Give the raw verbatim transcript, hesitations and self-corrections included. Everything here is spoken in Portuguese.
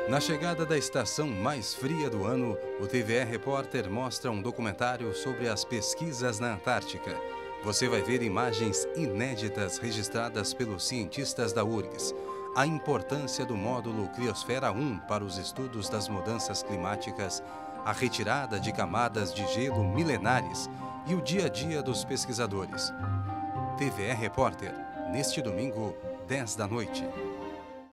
Na chegada da estação mais fria do ano, o T V E Repórter mostra um documentário sobre as pesquisas na Antártica. Você vai ver imagens inéditas registradas pelos cientistas da U R G S. A importância do módulo Criosfera um para os estudos das mudanças climáticas, a retirada de camadas de gelo milenares e o dia a dia dos pesquisadores. T V E Repórter, neste domingo, dez da noite.